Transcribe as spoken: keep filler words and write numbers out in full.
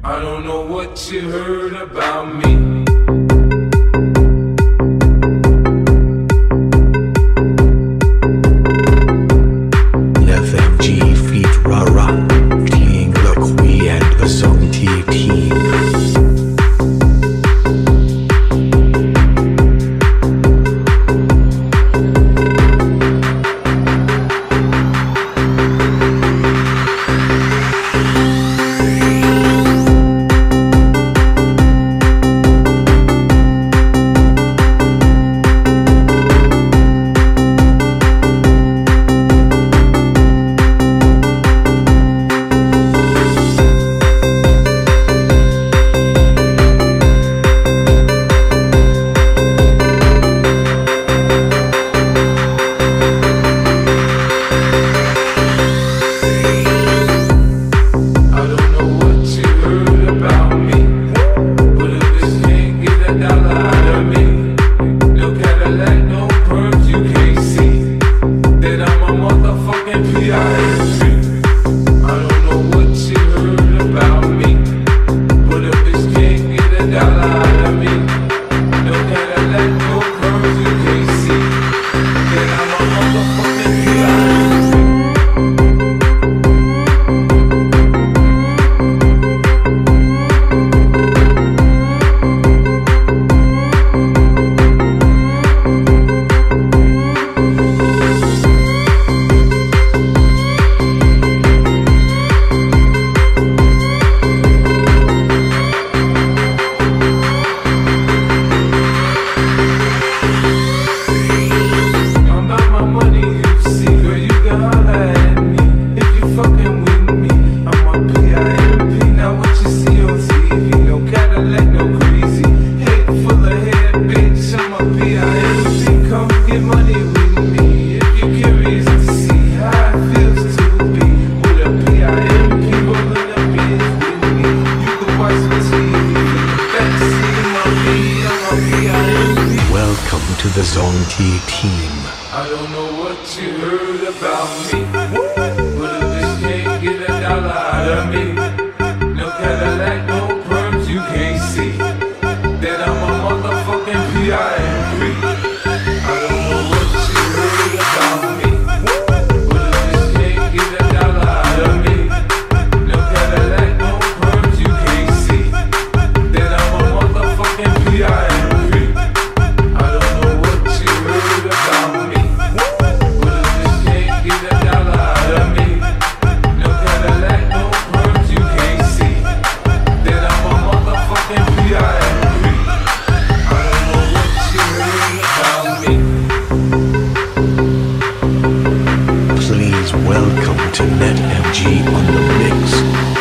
I don't know what you heard about me. F M G feat Rara, King Loqui and the Song T team. P I M P I don't know what you heard about me, but a bitch can't get a dollar out of me. No Cadillac, no curves you can't see. Then I'm a motherfucking P I M P Welcome to the Song T team. I don't know what you heard about me, but a bitch can't get a dollar out of me. No Cadillac, no perms you can't see. Then I'm a motherfucking P I M P I don't know what you heard about me, but a bitch can't get a dollar out of me. No Cadillac, no perms you can't see. Then I'm a motherfucking P I M P Please welcome to Net M G on the mix.